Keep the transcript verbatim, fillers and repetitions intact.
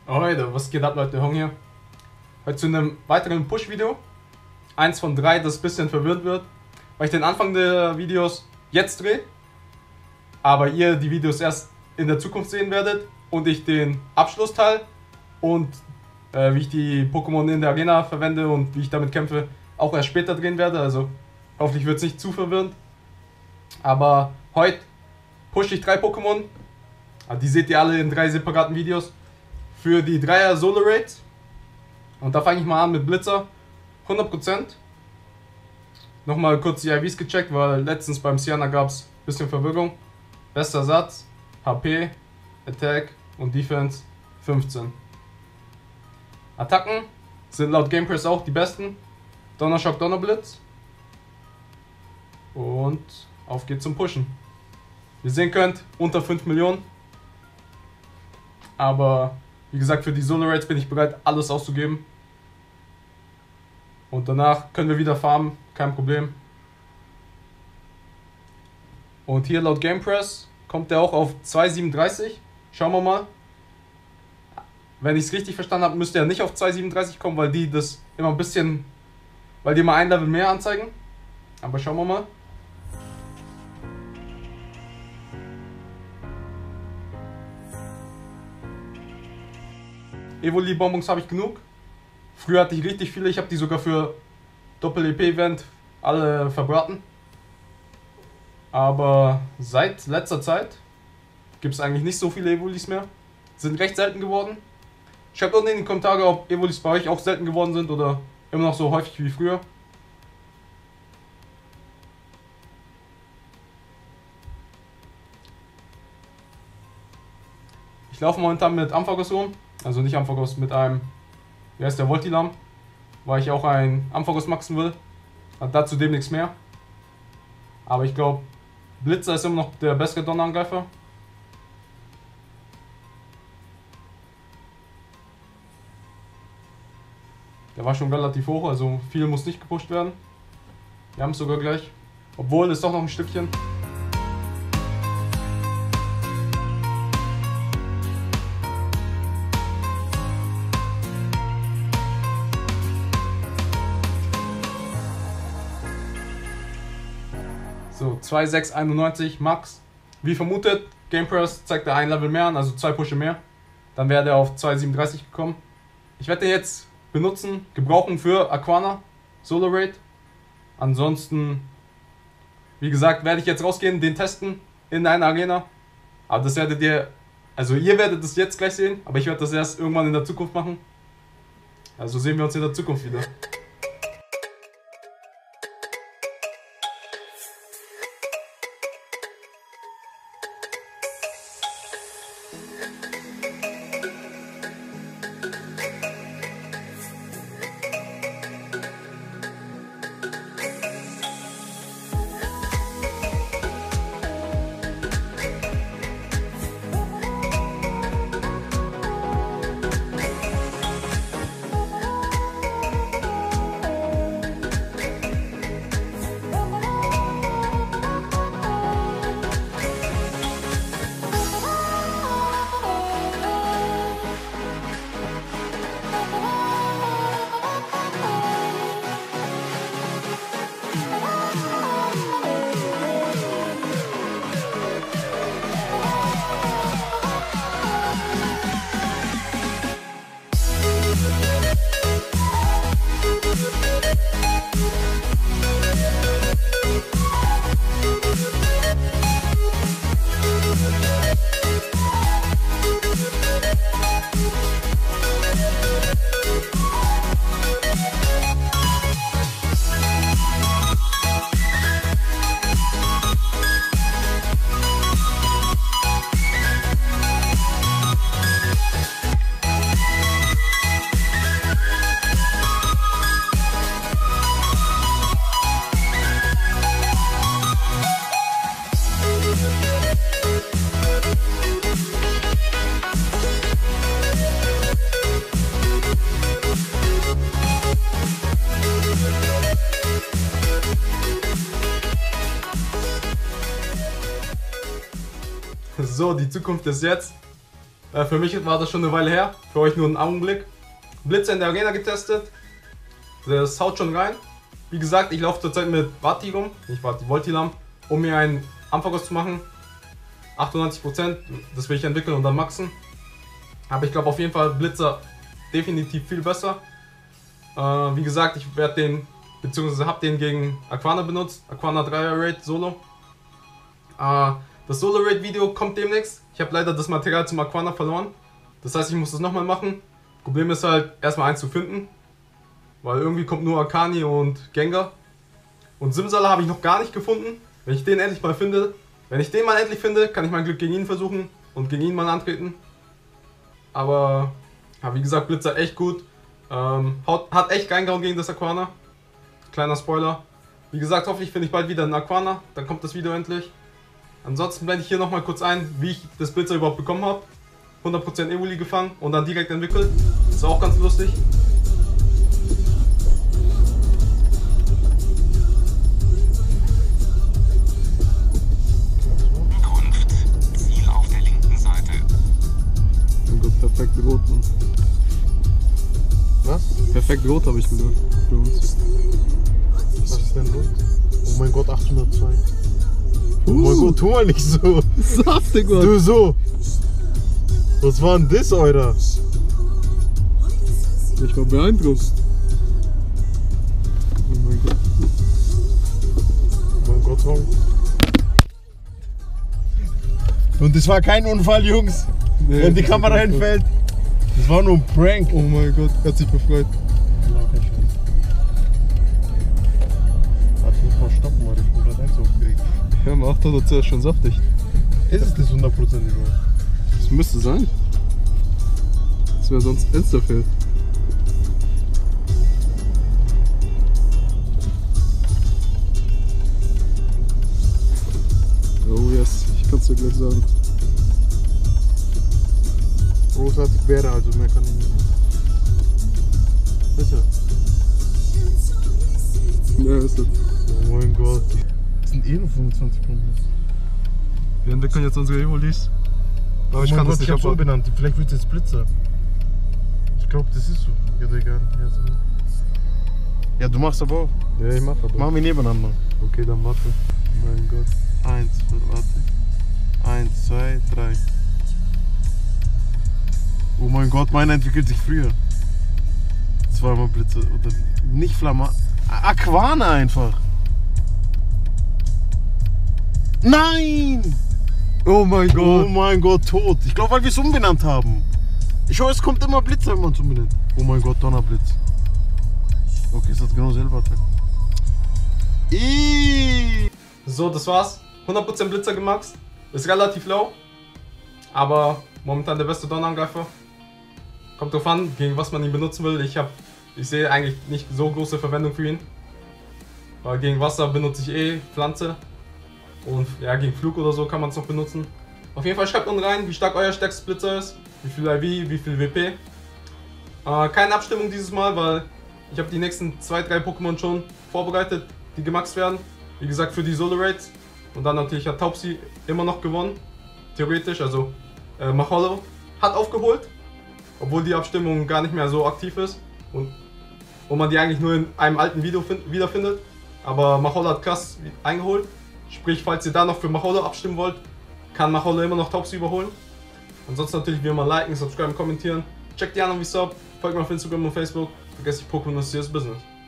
Heute, was geht ab, Leute? Hong hier. Heute zu einem weiteren Push-Video. Eins von drei, das ein bisschen verwirrt wird, weil ich den Anfang der Videos jetzt drehe, aber ihr die Videos erst in der Zukunft sehen werdet und ich den Abschlussteil und äh, wie ich die Pokémon in der Arena verwende und wie ich damit kämpfe, auch erst später drehen werde. Also hoffentlich wird es nicht zu verwirrend. Aber heute pushe ich drei Pokémon. Die seht ihr alle in drei separaten Videos. Für die Dreier Solo Raids. Und da fange ich mal an mit Blitzer. hundert Prozent. Nochmal kurz die I Vs gecheckt, weil letztens beim Siana gab es ein bisschen Verwirrung. Bester Satz, H P, Attack und Defense fünfzehn. Attacken sind laut GamePress auch die besten. Donnerschock, Donnerblitz. Und auf geht's zum Pushen. Wie ihr sehen könnt, unter fünf Millionen. Aber wie gesagt, für die Solo Raids bin ich bereit, alles auszugeben. Und danach können wir wieder farmen, kein Problem. Und hier laut GamePress kommt der auch auf zwei siebenunddreißig. Schauen wir mal. Wenn ich es richtig verstanden habe, müsste er nicht auf zwei siebenunddreißig kommen, weil die das immer ein bisschen, weil die immer ein Level mehr anzeigen. Aber schauen wir mal. Evoli-Bonbons habe ich genug. Früher hatte ich richtig viele, ich habe die sogar für Doppel-E P-Event alle verbraten. Aber seit letzter Zeit gibt es eigentlich nicht so viele Evolis mehr. Sind recht selten geworden. Schreibt unten in die Kommentare, ob Evolis bei euch auch selten geworden sind oder immer noch so häufig wie früher. Ich laufe momentan mit Ampharos rum. Also nicht Ampharos, mit einem, wie heißt der, Voltilam, weil ich auch ein Ampharos maxen will. Hat dazu dem nichts mehr. Aber ich glaube, Blitzer ist immer noch der bessere Donnerangreifer. Der war schon relativ hoch, also viel muss nicht gepusht werden. Wir haben es sogar gleich. Obwohl, ist doch noch ein Stückchen. So, zwei sechs einundneunzig Max. Wie vermutet, GamePress zeigt er ein Level mehr an, also zwei Pushe mehr. Dann wäre der auf zwei siebenunddreißig gekommen. Ich werde den jetzt benutzen, gebrauchen für Aquana, Solo Raid. Ansonsten, wie gesagt, werde ich jetzt rausgehen, den testen in einer Arena. Aber das werdet ihr, also ihr werdet das jetzt gleich sehen, aber ich werde das erst irgendwann in der Zukunft machen. Also sehen wir uns in der Zukunft wieder. So, die Zukunft ist jetzt. Äh, für mich war das schon eine Weile her, für euch nur einen Augenblick. Blitzer in der Arena getestet, das haut schon rein. Wie gesagt, ich laufe zurzeit mit Vati rum, nicht Vati, Voltilam, um mir einen Ampharos zu machen. achtundneunzig Prozent, das will ich entwickeln und dann maxen. Aber ich glaube auf jeden Fall Blitzer definitiv viel besser. Äh, wie gesagt, ich werde den, beziehungsweise habe den gegen Aquana benutzt, Aquana dreier Raid Solo. Äh, das Solo Raid Video kommt demnächst. Ich habe leider das Material zum Aquana verloren. Das heißt, ich muss das nochmal machen. Problem ist halt, erstmal eins zu finden. Weil irgendwie kommt nur Akani und Gengar. Und Simsala habe ich noch gar nicht gefunden. Wenn ich den endlich mal finde, wenn ich den mal endlich finde, kann ich mein Glück gegen ihn versuchen und gegen ihn mal antreten. Aber, ja, wie gesagt, Blitzer echt gut. Ähm, hat, hat echt reingehauen gegen das Aquana. Kleiner Spoiler. Wie gesagt, hoffentlich finde ich bald wieder einen Aquana. Dann kommt das Video endlich. Ansonsten blende ich hier nochmal kurz ein, wie ich das Blitzer überhaupt bekommen habe. hundert Prozent Evoli gefangen und dann direkt entwickelt. Ist auch ganz lustig. Ziel auf der linken Seite. Oh Gott, perfekt rot, Mann. Was? Perfekt rot, habe ich gesagt. Für uns. Was ist denn rot? Oh mein Gott, achthundertzwei. Oh mein Gott, tu mal nicht so. Saftig, Mann. Du so. Was war denn das, Eurer? Ich war beeindruckt. Oh mein Gott. Oh mein Gott, Tom. Und das war kein Unfall, Jungs. Nee, Wenn die Kamera hinfällt. Das war nur ein Prank. Oh mein Gott, er hat sich befreit. Warte, ich muss mal stoppen, weil ich bin gerade eins aufgeregt. Ja, am achthundertzwei ist schon saftig. Ist es das hundert Prozent überhaupt? Das müsste sein. Das wäre sonst Insta-Fail. Oh yes, ich kann es dir gleich sagen. Großartig wäre, also mehr kann ich nicht. Ist er? Ja, ist das. Oh mein Gott. Das sind eh nur fünfundzwanzig Punkte. Wir entwickeln jetzt unsere Evolis. Aber Oh ich mein kann Gott, das nicht ich hab's abwarten. umbenannt. Vielleicht wird es jetzt Blitzer. Ich glaube, das ist so. Ja, egal. Ja, so. Ja, du machst aber auch. Ja, ich mach aber. Machen wir nebeneinander. Okay, dann warte. Mein Gott. Eins, warte. Eins, zwei, drei. Oh mein Gott, meiner entwickelt sich früher. Zweimal Blitze. Oder nicht Flamma. Aquana einfach. Nein! Oh mein Oh Gott. mein Gott, tot. Ich glaube, weil wir es umbenannt haben. Ich höre, es kommt immer Blitzer, wenn man es umbenennt. Oh mein Gott, Donnerblitz. Okay, es hat genau selber Attack. Iiii. So, das war's. hundert Prozent Blitzer gemaxt. Ist relativ low. Aber momentan der beste Donnerangreifer. Kommt drauf an, gegen was man ihn benutzen will. Ich habe, ich sehe eigentlich nicht so große Verwendung für ihn. Weil gegen Wasser benutze ich eh Pflanze. Und ja, gegen Flug oder so kann man es noch benutzen. Auf jeden Fall schreibt unten rein, wie stark euer stärkstes Blitzer ist. Wie viel I V, wie viel W P. Äh, keine Abstimmung dieses Mal, weil ich habe die nächsten zwei, drei Pokémon schon vorbereitet, die gemaxt werden. Wie gesagt, für die Solo-Raids. Und dann natürlich hat Taubsi immer noch gewonnen. Theoretisch, also äh, Macholo hat aufgeholt. Obwohl die Abstimmung gar nicht mehr so aktiv ist. Und, und man die eigentlich nur in einem alten Video find, wiederfindet. Aber Macholo hat krass eingeholt. Sprich, falls ihr da noch für Macholo abstimmen wollt, kann Macholo immer noch Taubsi überholen. Ansonsten natürlich wie immer liken, subscriben, kommentieren. Checkt die an und wie Sub. Folgt mir auf Instagram und Facebook. Vergesst nicht, Pokémon ist das Business.